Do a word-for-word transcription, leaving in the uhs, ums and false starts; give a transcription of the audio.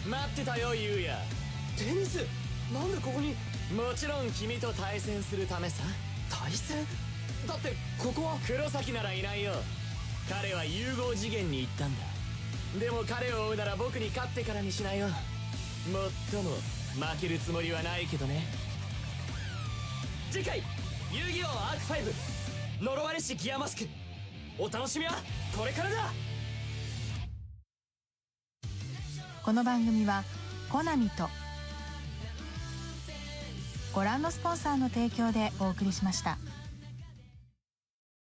待ってたよユウヤ。 テニスなんでここに？ もちろん君と対戦するためさ。 対戦？だってここは黒崎ならいないよ。彼は融合次元に行ったんだ。でも彼を追うなら僕に勝ってからにしないよ。もっとも負けるつもりはないけどね。次回遊戯王アークファイブ呪われしギアマスク、お楽しみはこれからだ。 この番組はコナミとご覧のスポンサーの提供でお送りしました。